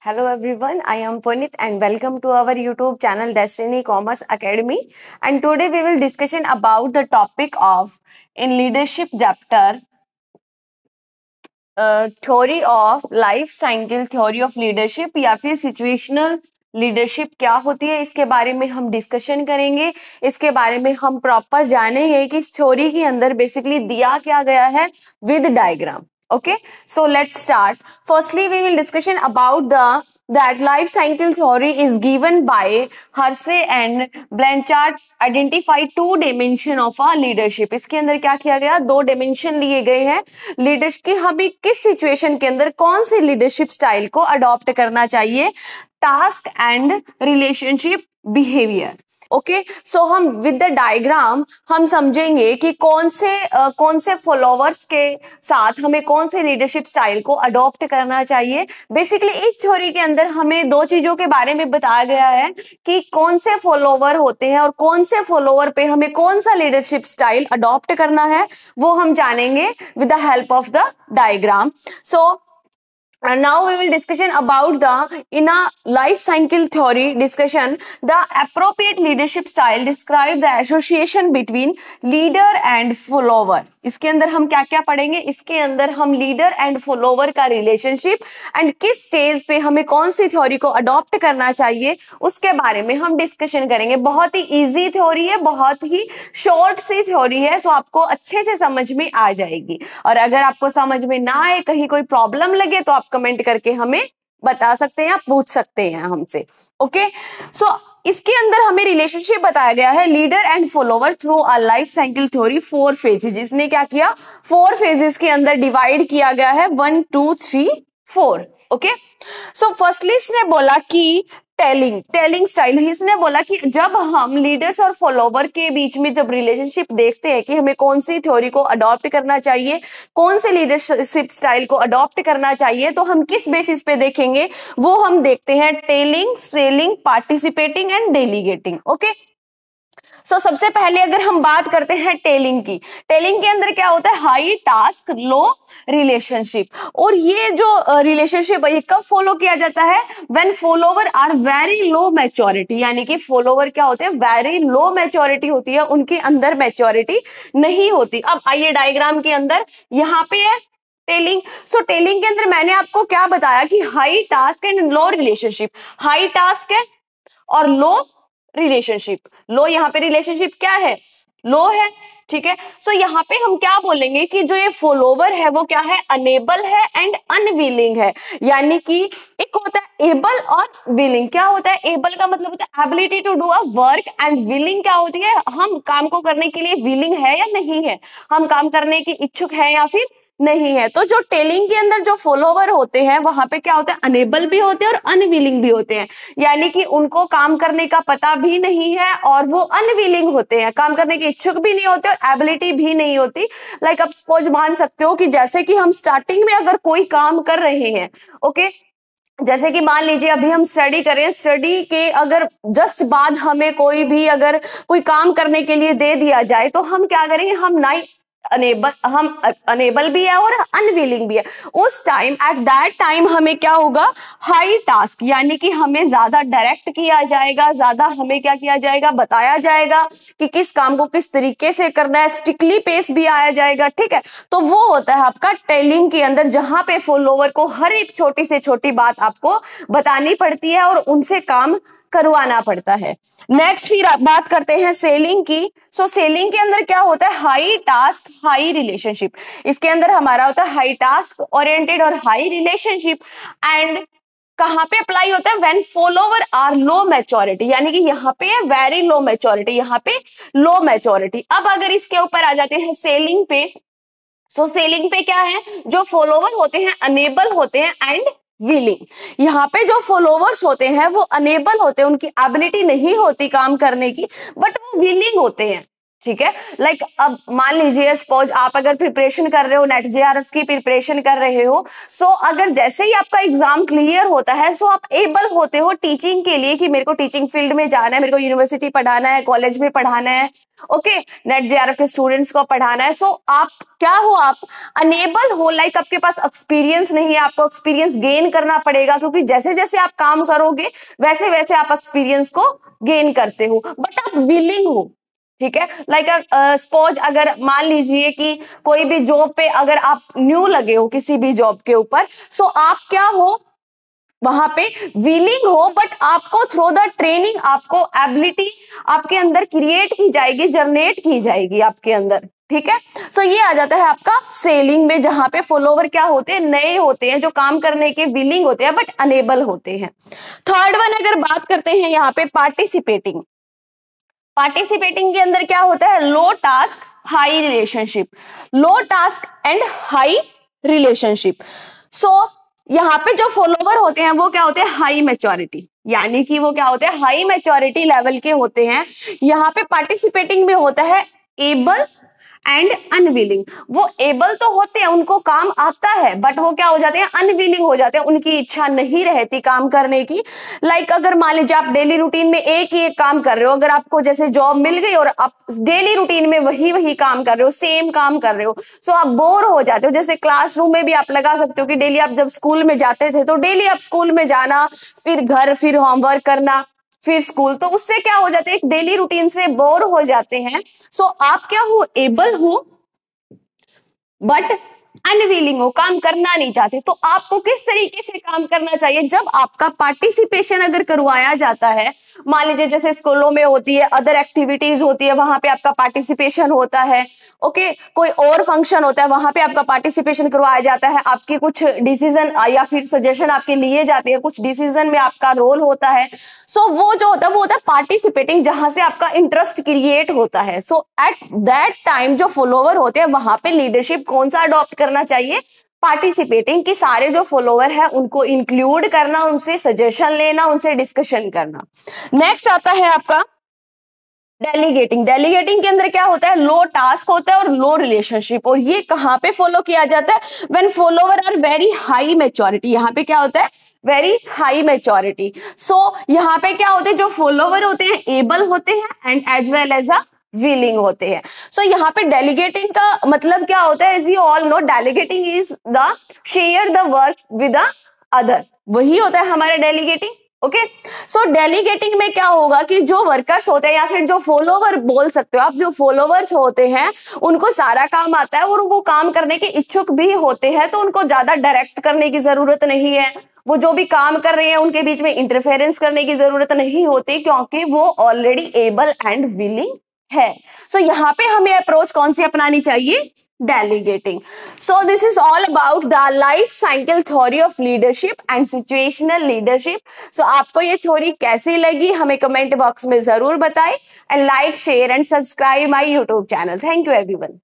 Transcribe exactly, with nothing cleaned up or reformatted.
Hello everyone, I am Punit and welcome to our YouTube channel Destiny Commerce Academy. And today we will discussion about the topic of in leadership chapter uh, theory of life cycle theory of leadership या फिर situational leadership क्या होती है, इसके बारे में हम discussion करेंगे। इसके बारे में हम प्रॉपर जानेंगे कि इस थ्योरी के अंदर बेसिकली दिया क्या गया है with diagram. Okay, so let's start. Firstly, we will discussion about the that life cycle theory is given by Hersey and Blanchard identify two dimension of a leadership. इसके अंदर क्या किया गया, दो dimension लिए गए हैं लीडरशिप की, हमें किस सिचुएशन के अंदर कौन सी लीडरशिप स्टाइल को अडॉप्ट करना चाहिए, task and relationship behaviour. Okay, so हम विद द डायग्राम हम समझेंगे कि कौन से uh, कौन से फॉलोवर्स के साथ हमें कौन से लीडरशिप स्टाइल को अडॉप्ट करना चाहिए। बेसिकली इस थ्योरी के अंदर हमें दो चीजों के बारे में बताया गया है कि कौन से फॉलोवर होते हैं और कौन से फॉलोवर पे हमें कौन सा लीडरशिप स्टाइल अडॉप्ट करना है, वो हम जानेंगे with the help of the diagram. So And now we will discussion about the in a life cycle theory discussion the appropriate leadership style describe the association between leader and follower। इसके अंदर हम क्या क्या पढ़ेंगे, इसके अंदर हम leader and follower का रिलेशनशिप एंड किस स्टेज पे हमें कौन सी थ्योरी को अडॉप्ट करना चाहिए उसके बारे में हम डिस्कशन करेंगे। बहुत ही इजी थ्योरी है, बहुत ही शॉर्ट सी थ्योरी है, सो आपको अच्छे से समझ में आ जाएगी। और अगर आपको समझ में ना आए, कहीं कोई प्रॉब्लम लगे तो आप कमेंट करके हमें बता सकते हैं, आप पूछ सकते हैं हमसे। ओके, सो इसके अंदर हमें रिलेशनशिप बताया गया है leader and follower through a life cycle theory four phases. इसने क्या किया, फोर फेजेस के अंदर डिवाइड किया गया है, one two three four. Okay, so firstly इसने बोला कि टेलिंग टेलिंग स्टाइल। इसने बोला कि जब हम लीडर्स और फॉलोवर के बीच में जब रिलेशनशिप देखते हैं कि हमें कौन सी थ्योरी को अडॉप्ट करना चाहिए, कौन से लीडरशिप स्टाइल को अडॉप्ट करना चाहिए, तो हम किस बेसिस पे देखेंगे, वो हम देखते हैं telling, selling, participating and delegating. Okay, so so, सबसे पहले अगर हम बात करते हैं टेलिंग की, टेलिंग के अंदर क्या होता है, हाई टास्क लो रिलेशनशिप। और ये जो रिलेशनशिप है ये कब फॉलो किया जाता है, when follower are very low maturity. यानी कि फॉलोवर क्या होते हैं, वेरी लो मैच्योरिटी होती है, उनके अंदर मैच्योरिटी नहीं होती। अब आइए डायग्राम के अंदर, यहाँ पे है टेलिंग। सो टेलिंग के अंदर मैंने आपको क्या बताया कि high task and low relationship. High task है और लो रिलेशनशिप। लो यहाँ पे रिलेशनशिप क्या है, लो है, ठीक है। सो so, यहाँ पे हम क्या बोलेंगे कि जो ये फॉलोवर है वो क्या है, अनेबल है एंड अनविलिंग है। यानी कि एक होता है एबल और विलिंग। क्या होता है, एबल का मतलब होता है ability to do a work and willing क्या होती है, हम काम को करने के लिए विलिंग है या नहीं है, हम काम करने की इच्छुक है या फिर नहीं है। तो जो टेलिंग के अंदर जो फॉलोवर होते हैं वहां पे क्या होता है, अनेबल भी होते हैं और अनविलिंग भी होते हैं। यानी कि उनको काम करने का पता भी नहीं है और वो अनविलिंग होते हैं, काम करने के इच्छुक भी नहीं होते और एबिलिटी भी नहीं होती। लाइक आप सपोज मान सकते हो कि जैसे कि हम स्टार्टिंग में अगर कोई काम कर रहे हैं, ओके, जैसे कि मान लीजिए अभी हम स्टडी करें, स्टडी के अगर जस्ट बाद हमें कोई भी अगर कोई काम करने के लिए दे दिया जाए तो हम क्या करेंगे, हम ना अनेबल हम अनेबल भी है और अनविलिंग भी है। उस टाइम एट दैट टाइम हमें क्या होगा, हाई टास्क, यानी कि हमें ज्यादा डायरेक्ट किया जाएगा, ज्यादा हमें क्या किया जाएगा, बताया जाएगा कि किस काम को किस तरीके से करना है, स्ट्रिक्टली पेस भी आया जाएगा, ठीक है। तो वो होता है आपका टेलिंग के अंदर, जहां पे फॉलोवर को हर एक छोटी से छोटी बात आपको बतानी पड़ती है और उनसे काम करवाना पड़ता है। नेक्स्ट फिर बात करते हैं सेलिंग की। सो so, सेलिंग के अंदर क्या होता है, हाई टास्क हाई रिलेशनशिप। इसके अंदर हमारा होता है हाई टास्क ओरिएंटेड और हाई रिलेशनशिप। एंड कहां पे अप्लाई होता है, when follower are low maturity. यानी कि यहाँ पे है वेरी लो मैच्योरिटी, यहाँ पे लो मैच्योरिटी। अब अगर इसके ऊपर आ जाते हैं सेलिंग पे, सो so, सेलिंग पे क्या है, जो फॉलोवर होते हैं अनेबल होते हैं एंड विलिंग। यहाँ पे जो फॉलोवर्स होते हैं वो अनेबल होते हैं, उनकी एबिलिटी नहीं होती काम करने की, बट वो विलिंग होते हैं, ठीक है। लाइक like, अब मान लीजिए सपोज आप अगर प्रिपरेशन कर रहे हो, नेट जेआरएफ की प्रिपरेशन कर रहे हो, सो so, अगर जैसे ही आपका एग्जाम क्लियर होता है, सो so आप एबल होते हो टीचिंग के लिए कि मेरे को टीचिंग फील्ड में जाना है, मेरे को यूनिवर्सिटी पढ़ाना है, कॉलेज में पढ़ाना है, ओके okay, नेट जेआरएफ के स्टूडेंट्स को पढ़ाना है। सो so, आप क्या हो, आप अनेबल हो, लाइक like, आपके पास एक्सपीरियंस नहीं है, आपको एक्सपीरियंस गेन करना पड़ेगा, क्योंकि जैसे जैसे आप काम करोगे वैसे वैसे आप एक्सपीरियंस को गेन करते हो, बट आप विलिंग हो, ठीक है। लाइक सपोज अगर मान लीजिए कि कोई भी जॉब पे अगर आप न्यू लगे हो किसी भी जॉब के ऊपर, सो आप क्या हो, वहां पे विलिंग हो, बट आपको थ्रू द ट्रेनिंग आपको एबिलिटी आपके अंदर क्रिएट की जाएगी, जनरेट की जाएगी आपके अंदर, ठीक है। सो so, ये आ जाता है आपका सेलिंग में, जहां पे फॉलोवर क्या होते हैं, नए होते हैं, जो काम करने के विलिंग होते हैं बट अनेबल होते हैं। थर्ड वन अगर बात करते हैं यहाँ पे पार्टिसिपेटिंग, पार्टिसिपेटिंग के अंदर क्या होता है, low task high relationship, low task and high relationship. So यहाँ पे जो फॉलोवर होते हैं वो क्या होते हैं, हाई मैच्योरिटी, यानी कि वो क्या होते हैं, हाई मैच्योरिटी लेवल के होते हैं। यहाँ पे पार्टिसिपेटिंग में होता है एबल एंड अनविलिंग। वो एबल तो होते हैं, उनको काम आता है, बट वो क्या हो जाते हैं, अनविलिंग हो जाते हैं, उनकी इच्छा नहीं रहती काम करने की। लाइक like, अगर मान लीजिए आप डेली रूटीन में एक ही एक काम कर रहे हो, अगर आपको जैसे जॉब मिल गई और आप डेली रूटीन में वही वही काम कर रहे हो, सेम काम कर रहे हो, सो आप बोर हो जाते हो। जैसे क्लासरूम में भी आप लगा सकते हो कि डेली आप जब स्कूल में जाते थे तो डेली आप स्कूल में जाना, फिर घर, फिर होमवर्क करना, फिर स्कूल, तो उससे क्या हो जाते हैं, एक डेली रूटीन से बोर हो जाते हैं। सो so, आप क्या हो, एबल हो बट अनविलिंग हो, काम करना नहीं चाहते। तो आपको किस तरीके से काम करना चाहिए, जब आपका पार्टिसिपेशन अगर करवाया जाता है, मान लीजिए जैसे स्कूलों में होती है, अदर एक्टिविटीज होती है, वहां पे आपका पार्टिसिपेशन होता है, ओके okay, कोई और फंक्शन होता है, वहां पे आपका पार्टिसिपेशन करवाया जाता है, आपके कुछ डिसीजन या फिर सजेशन आपके लिए जाते हैं, कुछ डिसीजन में आपका रोल होता है। सो so, वो जो होता है वो होता है पार्टिसिपेटिंग, जहां से आपका इंटरेस्ट क्रिएट होता है। सो एट दैट टाइम जो फॉलोवर होते हैं, वहां पे लीडरशिप कौन सा अडॉप्ट करना चाहिए, पार्टिसिपेटिंग, कि सारे जो फॉलोवर है उनको इंक्लूड करना, उनसे सजेशन लेना, उनसे डिस्कशन करना। नेक्स्ट आता है आपका डेलीगेटिंग। डेलीगेटिंग के अंदर क्या होता है, लो टास्क होता है और लो रिलेशनशिप। और ये कहां पे फॉलो किया जाता है, when follower are very high maturity. यहाँ पे क्या होता है, वेरी हाई मैच्योरिटी। सो यहाँ पे क्या होते हैं, जो फॉलोवर होते हैं एबल होते हैं and as well as a willing होते हैं। सो so, यहाँ पे डेलीगेटिंग का मतलब क्या होता है, as you all know, delegating is the share the work with the other, वही होता है हमारा डेलीगेटिंग। ओके, सो डेलीगेटिंग में क्या होगा कि जो वर्कर्स होते हैं या फिर जो फॉलोवर बोल सकते हो आप, जो फॉलोवर्स होते हैं उनको सारा काम आता है और वो काम करने के इच्छुक भी होते हैं, तो उनको ज्यादा डायरेक्ट करने की जरूरत नहीं है, वो जो भी काम कर रहे हैं उनके बीच में इंटरफेरेंस करने की जरूरत नहीं होती, क्योंकि वो ऑलरेडी एबल एंड विलिंग है। सो so, यहाँ पे हमें अप्रोच कौन सी अपनानी चाहिए, delegating. So this is all about the life cycle theory of leadership and situational leadership. So आपको ये थ्योरी कैसी लगी हमें कमेंट बॉक्स में जरूर बताएं, and like, share and subscribe my YouTube channel. Thank you everyone.